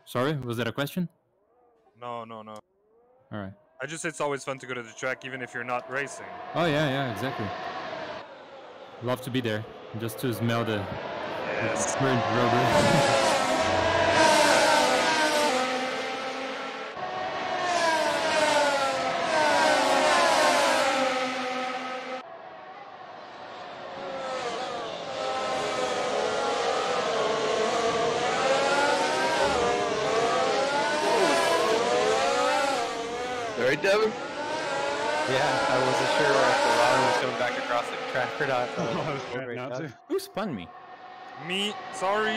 Sorry, was that a question? No. All right. I just said it's always fun to go to the track, even if you're not racing. Oh yeah, exactly. Love to be there, just to smell the burnt rubber. Right, Devin? Yeah, I wasn't sure if the line was going back across the track or not. I was trying not to. Who spun me? Me, sorry.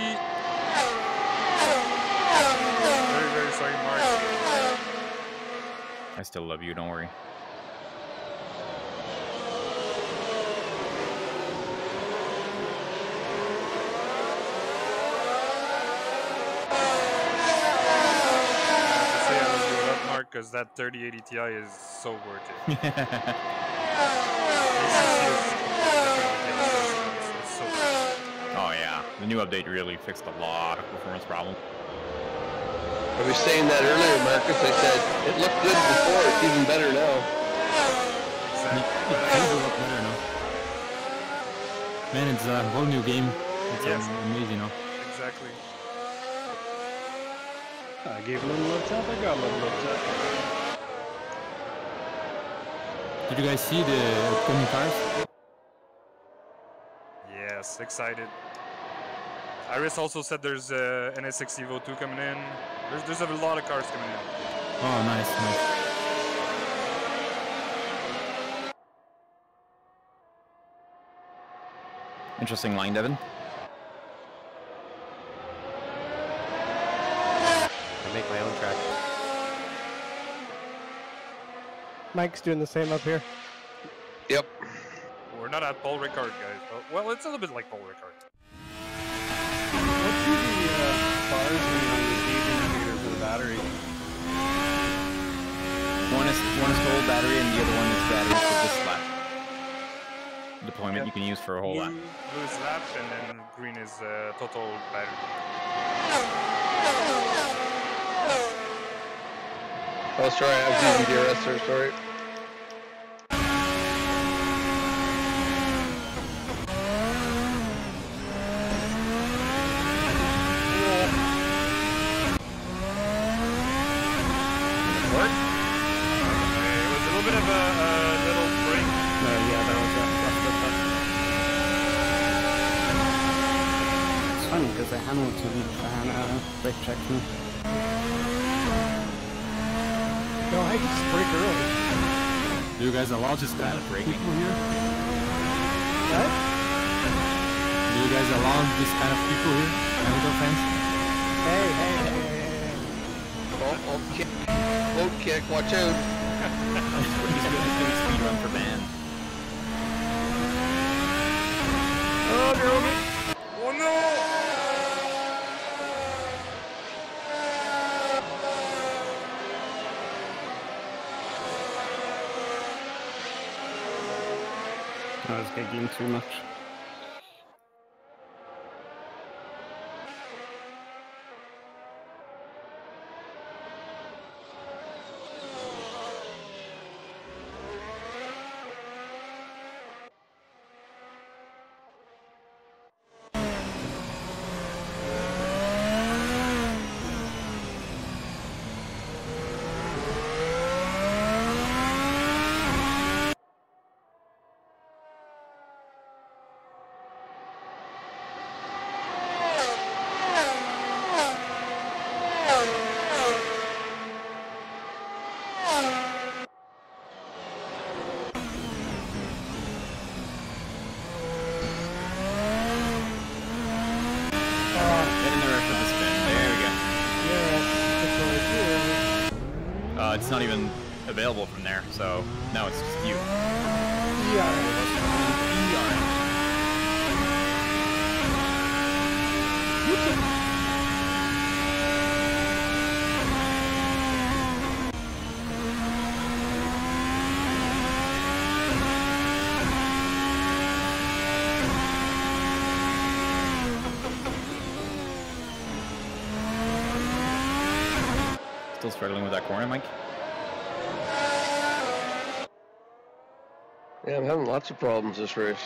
Very, very sorry, Mark. I still love you, don't worry. Because that 3080 Ti is so worth it. Oh yeah, the new update really fixed a lot of performance problems. I was saying that earlier, Marcus. I said it looked good before. It's even better now. Exactly. Things look better now. Man, it's a whole new game. It's amazing now. Exactly. I gave a little love tap, I got a little love tap. Did you guys see the upcoming cars? Yes, excited. Iris also said there's NSX Evo 2 coming in. There's a lot of cars coming in. Oh, nice. Interesting line, Devin. Make my own track. Mike's doing the same up here. Yep. We're not at Paul Ricard, guys. Well, it's a little bit like Paul Ricard. What's the bars on the gauge indicator for the battery? One is total battery, and the other one is battery for this lap. Deployment you can use for a whole lap. Blue is lap, and then green is total battery. Oh, sorry, I was using DRS there, sorry. What? It was a little bit of a little break. Yeah, that was It's funny because the Hamilton fan brake checked me. No, I just break early. Do you guys allow this kind of braking here? What? Do you guys allow this kind of people here? Hamilton fans? Hey. Oh, kick. Oh, kick, watch out. He's doing speed run for band. Oh, girl. Oh, no! I was giggling too much. It's not even available from there, so now it's just you. still struggling with that corner, Mike? Yeah, I'm having lots of problems this race.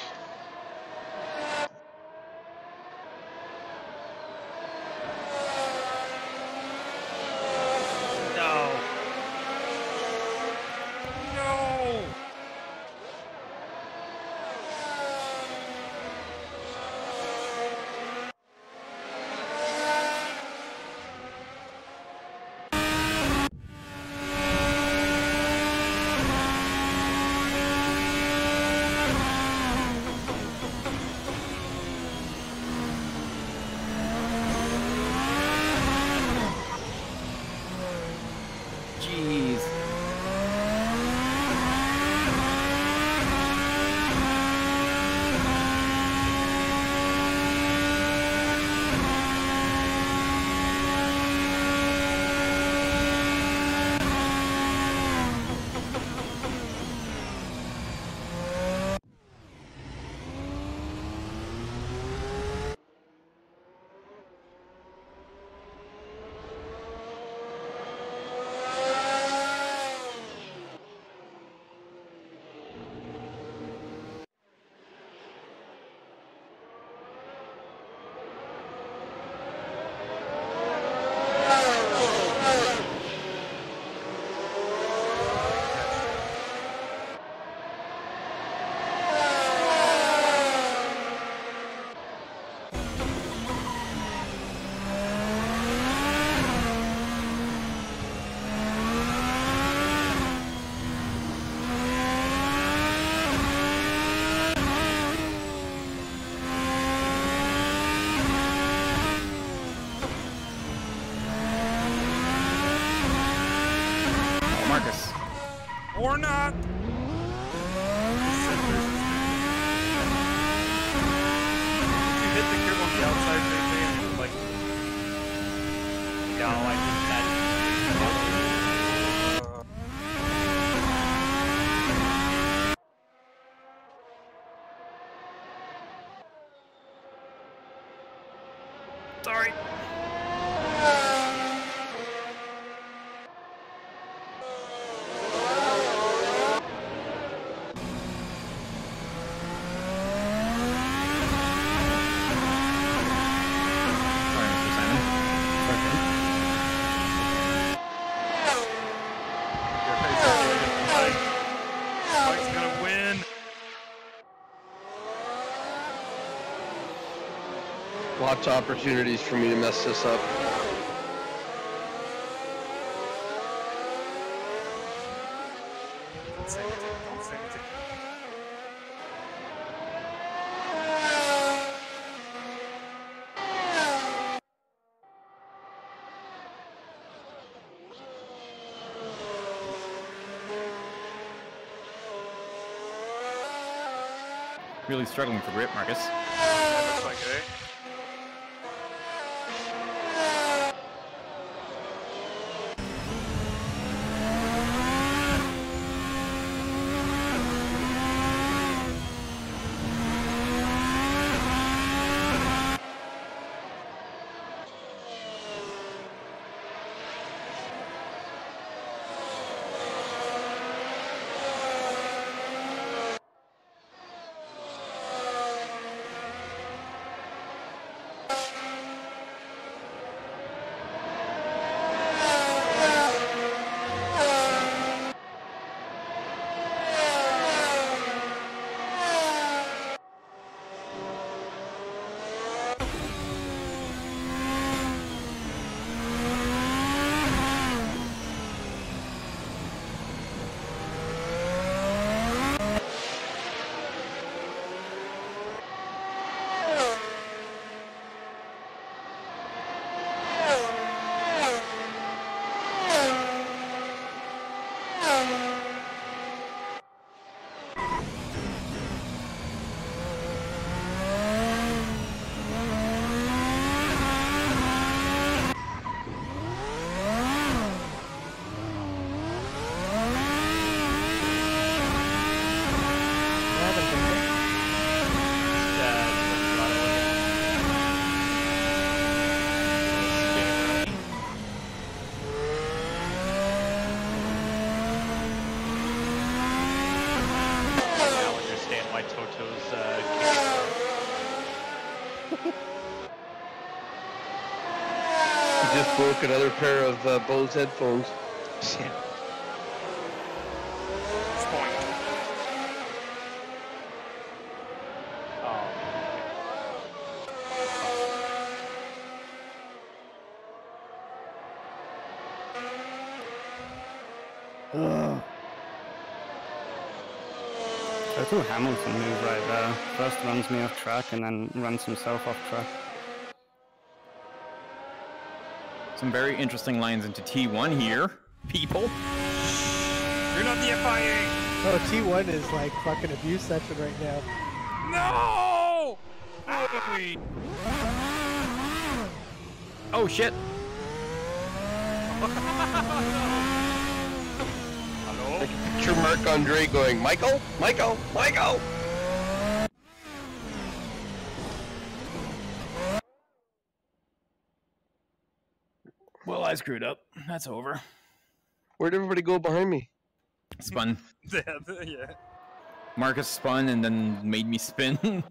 No. Jeez. Marcus. Or not. You hit the curb on the outside, JJ, and like. No, I think that. Sorry. Mike's gonna win. Lots of opportunities for me to mess this up. Don't say anything. Don't say anything. Really struggling for grip, Marcus. Looks like it, eh? He just broke another pair of Bose headphones. Yeah. Point. Ugh. I thought Hamilton move right there. First runs me off track and then runs himself off track. Some very interesting lines into T1 here, people. You're not DFIing! Oh, T1 is like fucking abuse session right now. No! Oh shit! Hello? I can picture Marc Andre going, Michael, Michael, Michael. Well, I screwed up. That's over. Where'd everybody go behind me? Spun. Yeah. Marcus spun and then made me spin.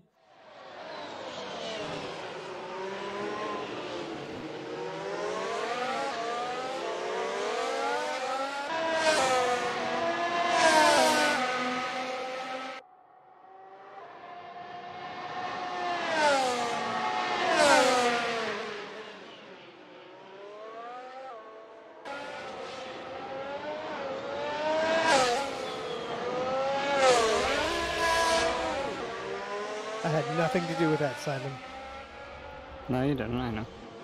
I had nothing to do with that, Simon. No, you didn't, I know.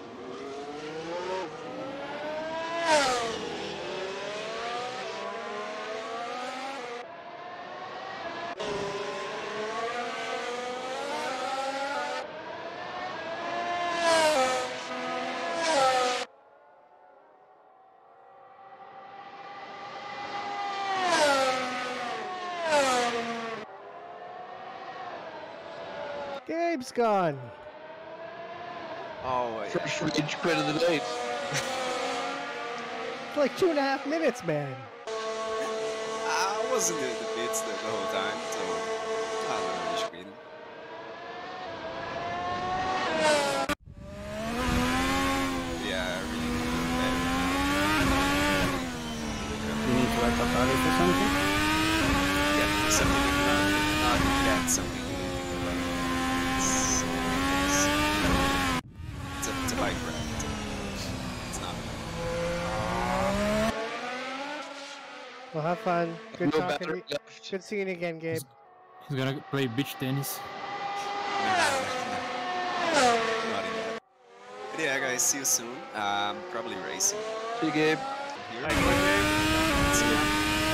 Gabe's gone. Oh, yeah. First rage quit of the night. It's like 2.5 minutes, man. I wasn't in the pits the whole time, so I don't know which screen. Yeah, I really You need to wake up early for something? yeah, something like that. Not that something you need to think about. It's a bike ride. It's not. Well, have fun. Good No talking to battery you. left. Good seeing you again, Gabe. He's gonna play beach tennis. Not in that. But yeah, guys, see you soon. Probably racing. See you, Gabe. Here. See ya.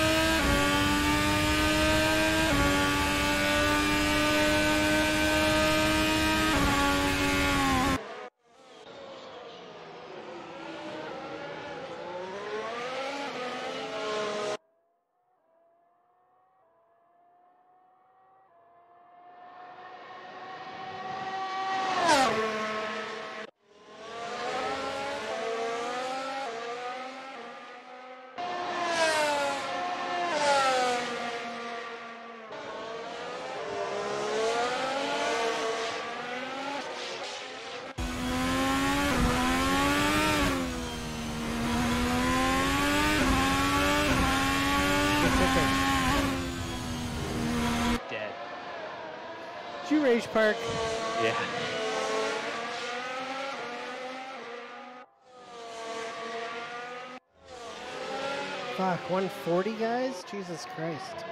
Dead. Did you rage park? Yeah. Fuck, 140 guys? Jesus Christ.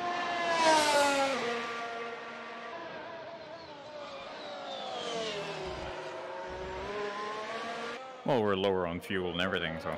Well, we're lower on fuel and everything, so.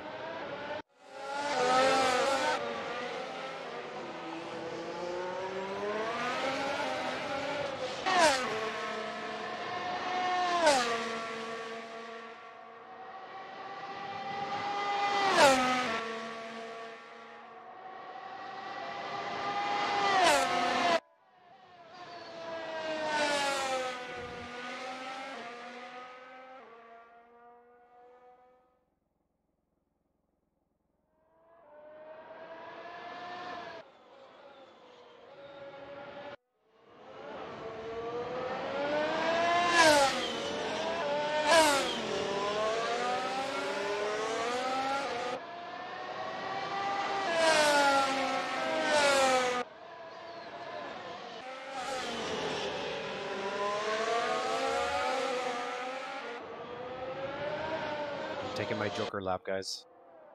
taking my Joker lap, guys.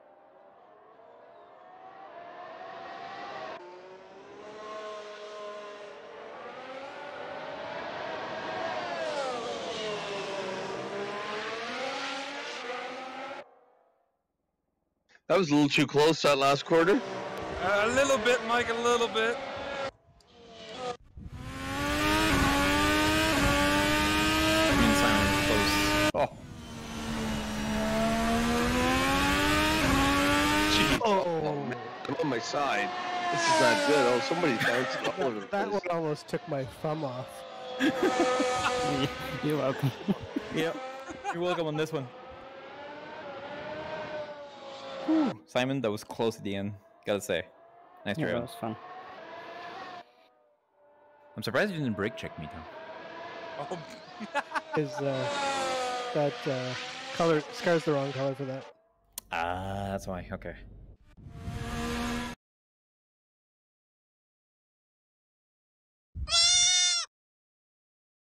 That was a little too close that last quarter. A little bit, Mike, a little bit. Simon's close. Oh. Oh, man. I'm on my side. This is not good. Oh, somebody's bouncing all over the place. That one almost took my thumb off. You're welcome. Yep. You're welcome on this one. Whew. Simon, that was close at the end. Gotta say. Nice Yeah, try. that was fun. I'm surprised you didn't brake check me, though. Oh. Is that color? Scar's the wrong color for that. Ah, that's why. Okay.